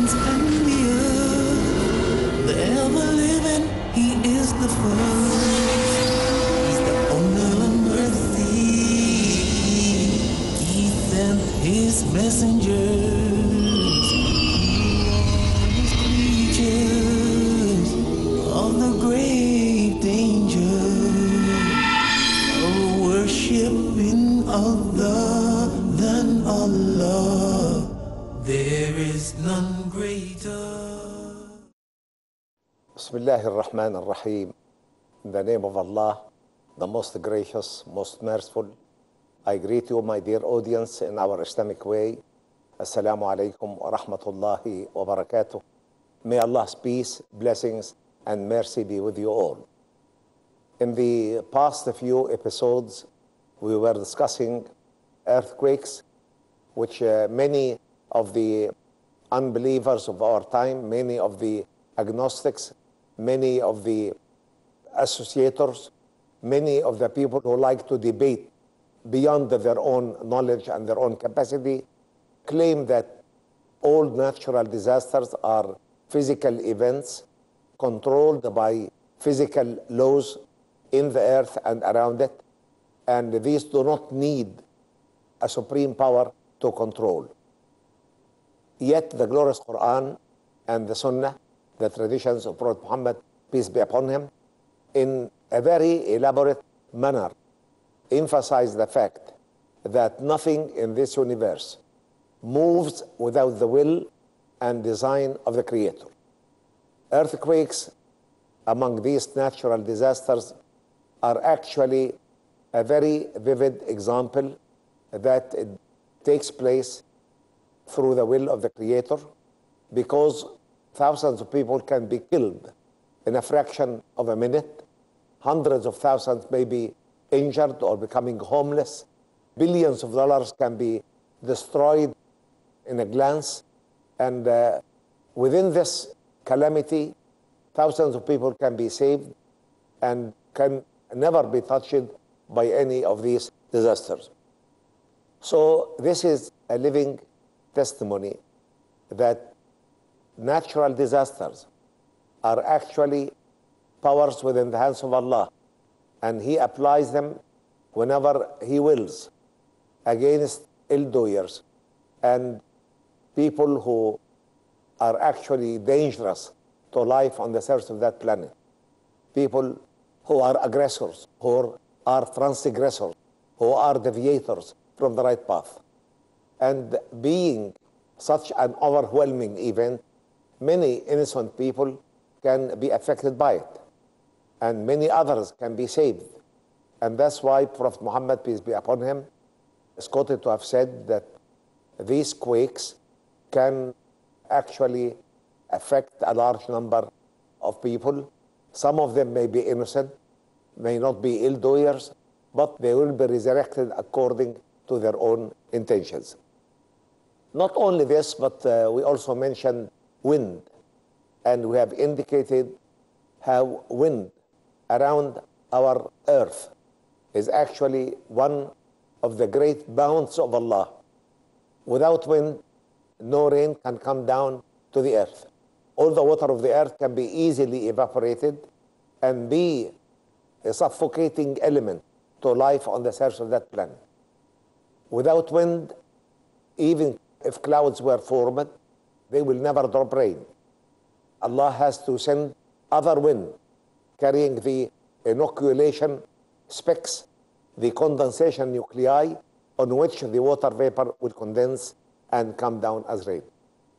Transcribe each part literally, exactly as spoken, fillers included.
heavens and the earth, the ever-living, he is the first. He's the owner of mercy. He sent his messengers to warn his creatures of the great danger of worshiping other than Allah. There is none greater. Bismillah ar-Rahman ar-Rahim. In the name of Allah, the most gracious, most merciful, I greet you, my dear audience, in our Islamic way. Assalamu alaikum wa rahmatullahi wa barakatuh. May Allah's peace, blessings, and mercy be with you all. In the past few episodes, we were discussing earthquakes, which uh, many of the unbelievers of our time, many of the agnostics, many of the associators, many of the people who like to debate beyond their own knowledge and their own capacity, claim that all natural disasters are physical events controlled by physical laws in the earth and around it, and these do not need a supreme power to control. Yet the glorious Quran and the Sunnah, the traditions of Prophet Muhammad, peace be upon him, in a very elaborate manner, emphasize the fact that nothing in this universe moves without the will and design of the Creator. Earthquakes, among these natural disasters, are actually a very vivid example that it takes place through the will of the Creator, because thousands of people can be killed in a fraction of a minute. Hundreds of thousands may be injured or becoming homeless. Billions of dollars can be destroyed in a glance. And uh, within this calamity, thousands of people can be saved and can never be touched by any of these disasters. So this is a living testimony that natural disasters are actually powers within the hands of Allah, and He applies them whenever He wills against ill-doers and people who are actually dangerous to life on the surface of that planet. People who are aggressors, who are transgressors, who are deviators from the right path. And being such an overwhelming event, many innocent people can be affected by it, and many others can be saved. And that's why Prophet Muhammad, peace be upon him, is quoted to have said that these quakes can actually affect a large number of people. Some of them may be innocent, may not be ill-doers, but they will be resurrected according to their own intentions. Not only this, but uh, we also mentioned wind, and we have indicated how wind around our earth is actually one of the great bounties of Allah. Without wind, no rain can come down to the earth. All the water of the earth can be easily evaporated and be a suffocating element to life on the surface of that planet. Without wind, even if clouds were formed, they will never drop rain. Allah has to send other wind carrying the inoculation specks, the condensation nuclei on which the water vapor will condense and come down as rain.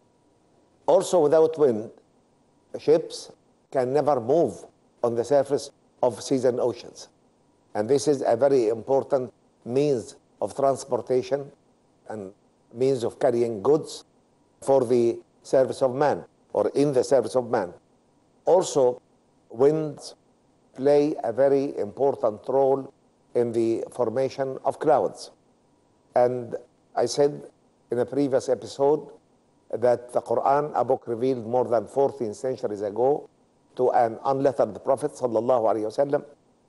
Also, without wind, ships can never move on the surface of seas and oceans. And this is a very important means of transportation and means of carrying goods for the service of man, or in the service of man. Also, winds play a very important role in the formation of clouds. And I said in a previous episode that the Quran, a book revealed more than fourteen centuries ago to an unlettered Prophet sallallahu alaihi wasallam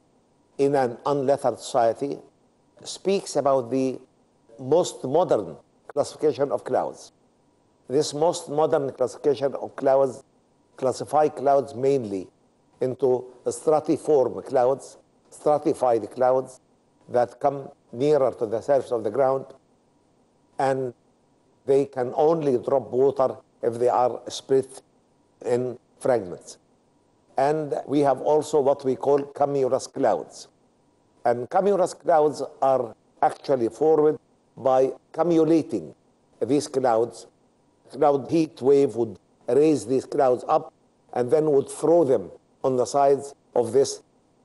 in an unlettered society, speaks about the most modern classification of clouds. this most modern classification of clouds classify clouds mainly into stratiform clouds, stratified clouds that come nearer to the surface of the ground, and they can only drop water if they are split in fragments. And we have also what we call cumulus clouds. And cumulus clouds are actually formed by cumulating these clouds. Cloud heat wave would raise these clouds up and then would throw them on the sides of this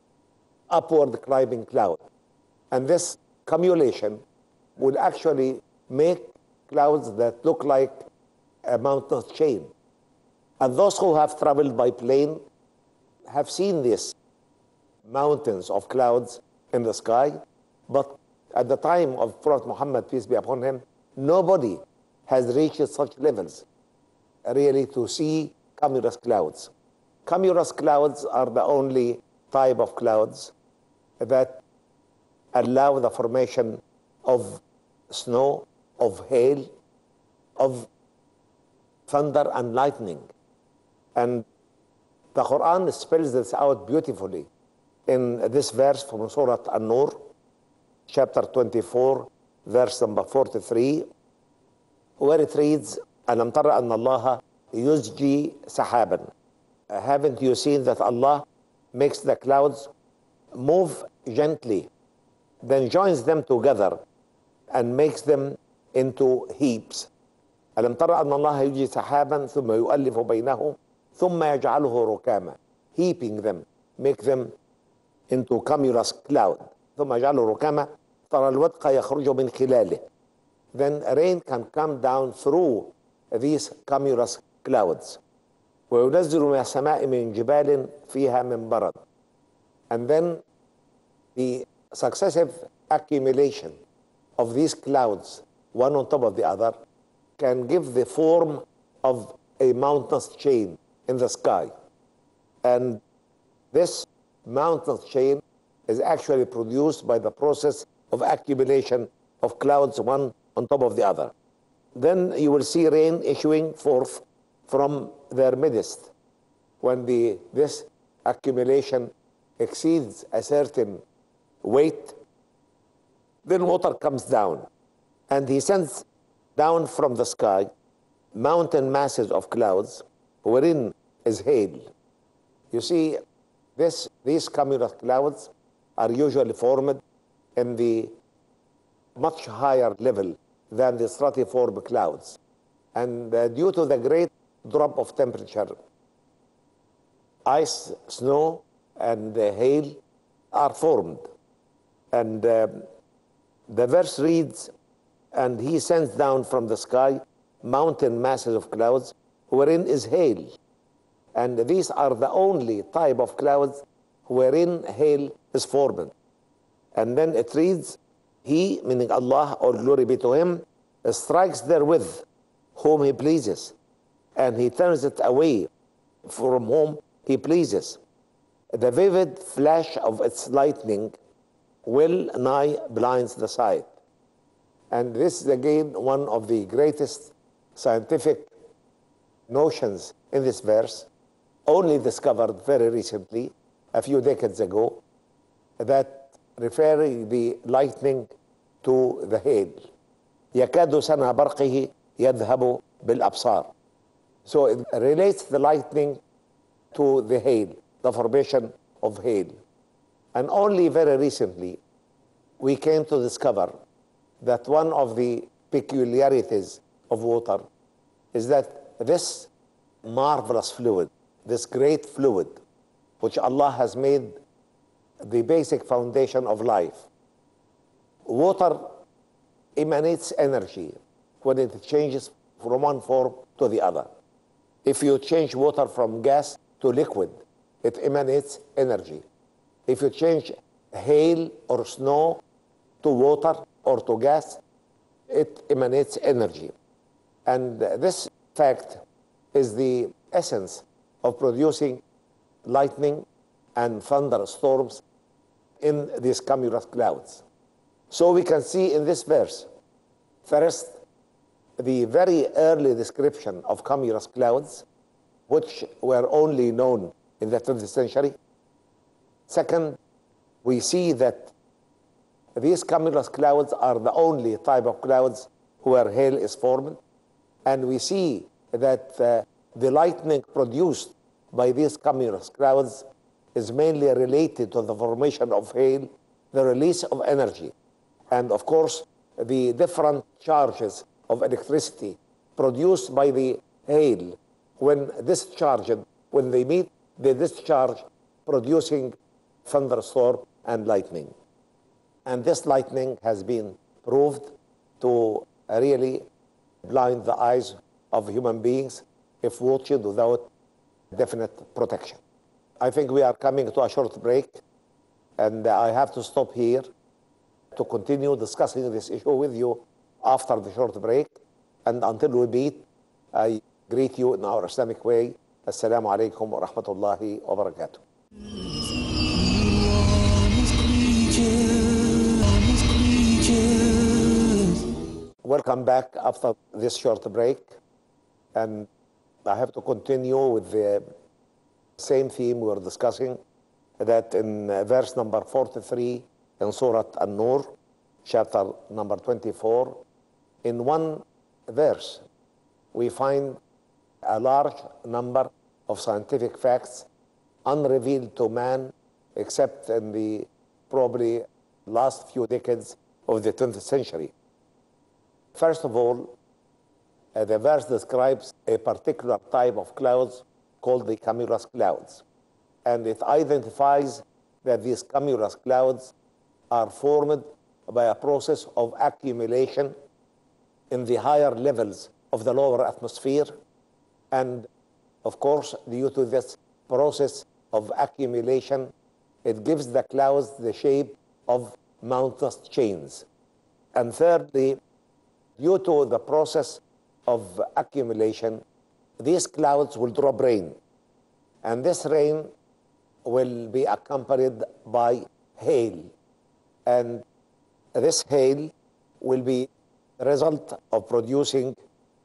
upward climbing cloud. And this cumulation would actually make clouds that look like a mountainous chain. And those who have traveled by plane have seen these mountains of clouds in the sky, but at the time of Prophet Muhammad, peace be upon him, nobody has reached such levels really to see cumulus clouds. Cumulus clouds are the only type of clouds that allow the formation of snow, of hail, of thunder and lightning. And the Quran spells this out beautifully in this verse from Surah An-Nur, chapter twenty-four, verse number forty-three, where it reads, أَلَمْ تَرَ أَنَّ اللَّهَ يُزْجِي سَحَابًا. Haven't you seen that Allah makes the clouds move gently, then joins them together and makes them into heaps? أَلَمْ تَرَ أَنَّ اللَّهَ يُزْجِي سَحَابًا ثُمَّ يُؤَلِّفُ بَيْنَهُ ثُمَّ يَجْعَلُهُ رُكَامًا. Heaping them, make them into cumulus cloud. ثُمَّ يَجْعَلُهُ رُكَامًا تَرَى الْوَدْقَ يَخْرُجُ مِنْ خِلَالِهِ. Then rain can come down through these cumulus clouds. وَيُنَزِّلُ مِنَ السَّمَاءِ مِنْ جِبَالٍ فِيهَا مِنْ بَرَدٍ. And then the successive accumulation of these clouds, one on top of the other, can give the form of a mountainous chain in the sky. And this mountainous chain is actually produced by the process of accumulation of clouds one on top of the other. Then you will see rain issuing forth from their midst. When the, this accumulation exceeds a certain weight, then water comes down. And he sends down from the sky mountain masses of clouds, wherein is hail. You see, this, these cumulus clouds are usually formed in the much higher level than the stratiform clouds. And uh, due to the great drop of temperature, ice, snow, and uh, hail are formed. And uh, the verse reads, and he sends down from the sky mountain masses of clouds, wherein is hail. And these are the only type of clouds wherein hail is formed. And then it reads, he, meaning Allah, all glory be to him, strikes therewith whom he pleases, and he turns it away from whom he pleases. The vivid flash of its lightning well nigh blinds the sight. And this is again one of the greatest scientific notions in this verse, only discovered very recently, a few decades ago, that referring the lightning to the hail. يكاد سنا برقه يذهب بالأبصار. So it relates the lightning to the hail, the formation of hail. And only very recently we came to discover that one of the peculiarities of water is that this marvelous fluid, this great fluid, which Allah has made the basic foundation of life, water emanates energy when it changes from one form to the other. If you change water from gas to liquid, it emanates energy. If you change hail or snow to water or to gas, it emanates energy. And this fact is the essence of producing lightning and thunderstorms in these cumulus clouds. So we can see in this verse, first, the very early description of cumulus clouds, which were only known in the twentieth century. Second, we see that these cumulus clouds are the only type of clouds where hail is formed. And we see that uh, the lightning produced by these cumulus clouds is mainly related to the formation of hail, the release of energy, and of course, the different charges of electricity produced by the hail when discharged, when they meet the discharge, producing thunderstorm and lightning. And this lightning has been proved to really blind the eyes of human beings if watched without definite protection. I think we are coming to a short break, and I have to stop here to continue discussing this issue with you after the short break. And until we meet, I greet you in our Islamic way. Assalamu alaikum wa rahmatullahi wa barakatuh. Welcome back after this short break. And I have to continue with the same theme we were discussing, that in verse number forty-three in Surah An-Nur, chapter number twenty-four, in one verse, we find a large number of scientific facts unrevealed to man except in the probably last few decades of the twentieth century. First of all, uh, the verse describes a particular type of clouds called the cumulus clouds. And it identifies that these cumulus clouds are formed by a process of accumulation in the higher levels of the lower atmosphere. And of course, due to this process of accumulation, it gives the clouds the shape of mountainous chains. And thirdly, due to the process of accumulation, these clouds will drop rain. And this rain will be accompanied by hail. And this hail will be the result of producing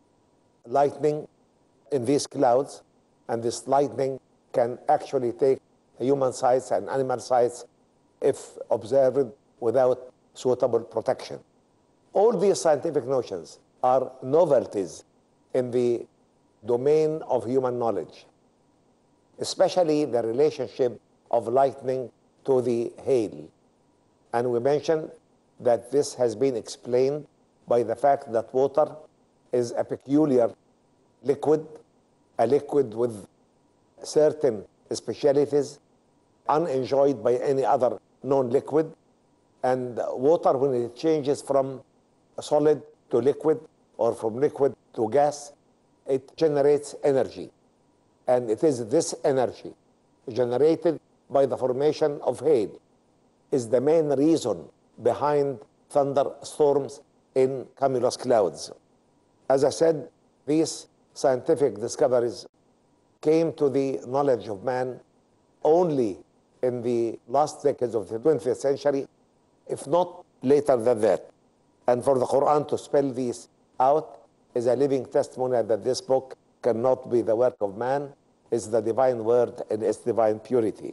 lightning in these clouds. And this lightning can actually take human size and animal size if observed without suitable protection. All these scientific notions are novelties in the domain of human knowledge, especially the relationship of lightning to the hail. And we mentioned that this has been explained by the fact that water is a peculiar liquid, a liquid with certain specialities unenjoyed by any other known liquid. And water, when it changes from solid to liquid or from liquid to gas, it generates energy. And it is this energy generated by the formation of hail is the main reason behind thunderstorms in cumulus clouds. As I said, these scientific discoveries came to the knowledge of man only in the last decades of the twentieth century, if not later than that. And for the Quran to spell these out is a living testimony that this book cannot be the work of man, is the divine word in its divine purity.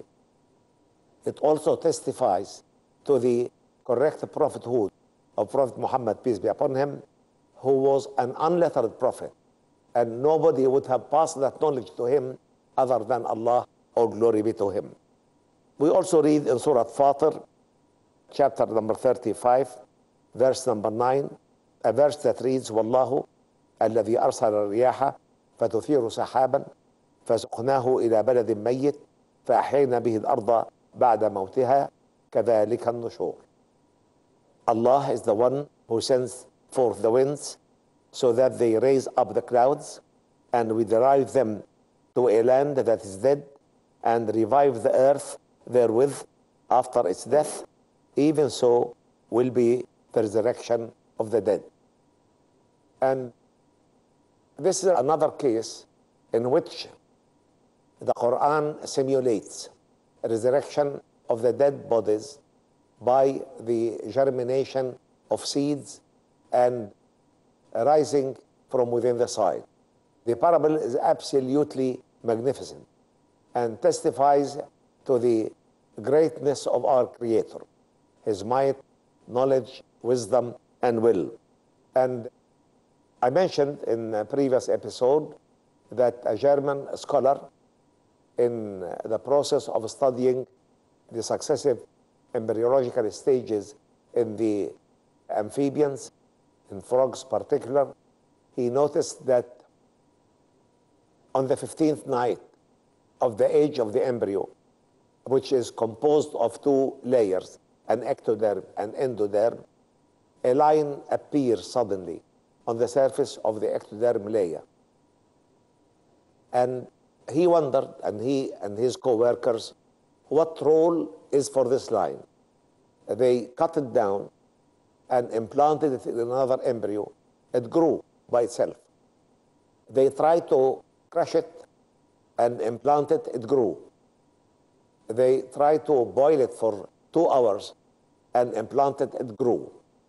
It also testifies to the correct prophethood of Prophet Muhammad, peace be upon him, who was an unlettered prophet, and nobody would have passed that knowledge to him other than Allah, all glory be to him. We also read in Surah Fatir, chapter number thirty-five, verse number nine, a verse that reads, وَاللَّهُ الَّذِي أَرْسَلَ الرِّيَاحَ فَتُثِيرُ سَحَابًا فَسُقْنَاهُ إِلَى بَلَدٍ مَيِّتٍ فَأَحْيَيْنَا بِهِ الْأَرْضَ بَعْدَ مَوْتِهَا كَذَلِكَ النُّشُورُ. Allah is the one who sends forth the winds so that they raise up the clouds, and we drive them to a land that is dead and revive the earth therewith after its death. Even so will be the resurrection of the dead. And this is another case in which the Quran simulates a resurrection of the dead bodies by the germination of seeds and rising from within the side. The parable is absolutely magnificent and testifies to the greatness of our Creator, His might, knowledge, wisdom, and will. And I mentioned in a previous episode that a German scholar, in the process of studying the successive embryological stages in the amphibians, in frogs particular, he noticed that on the fifteenth night of the age of the embryo, which is composed of two layers, an ectoderm and endoderm, a line appears suddenly on the surface of the ectoderm layer. And he wondered, and he and his co-workers, what role is for this line? They cut it down and implanted it in another embryo. It grew by itself. They tried to crush it and implant it, it grew. They tried to boil it for two hours and implant it, it grew.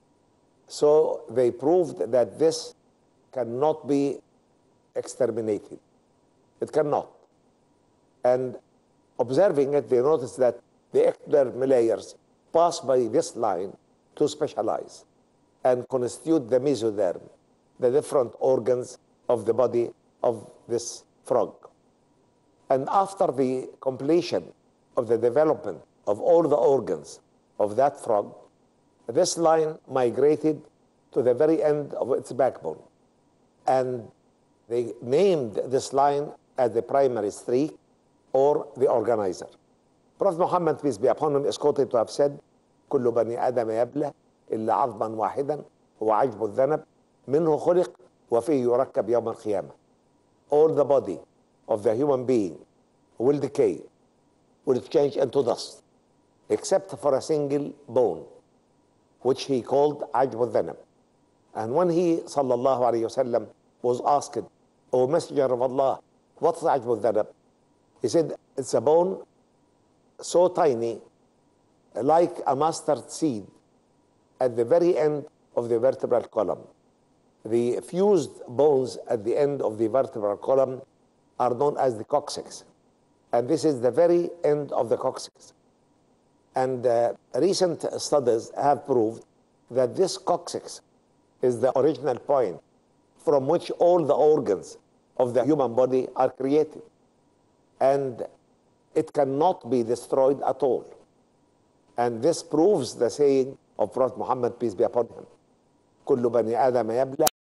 So they proved that this cannot be exterminated. It cannot. And observing it, they noticed that the ectoderm layers pass by this line to specialize and constitute the mesoderm, the different organs of the body of this frog. And after the completion of the development of all the organs of that frog, this line migrated to the very end of its backbone. And they named this line as the primary streak or the organizer. Prophet Muhammad, peace be upon him, is quoted to have said, كل بني آدم يبلى إلا عظما واحدا هو عجب الذنب منه خلق وفيه يركب يوم القيامة. All the body of the human being will decay, will change into dust, except for a single bone, which he called عجب الذنب. And when he, sallallahu alayhi wasallam, was asked, O Messenger of Allah, what's عجب الذنب? He said, it's a bone so tiny, like a mustard seed, at the very end of the vertebral column. The fused bones at the end of the vertebral column are known as the coccyx. And this is the very end of the coccyx. And uh, recent studies have proved that this coccyx is the original point from which all the organs of the human body are created. And it cannot be destroyed at all. And this proves the saying of Prophet Muhammad, peace be upon him, كل بني آدم يبلى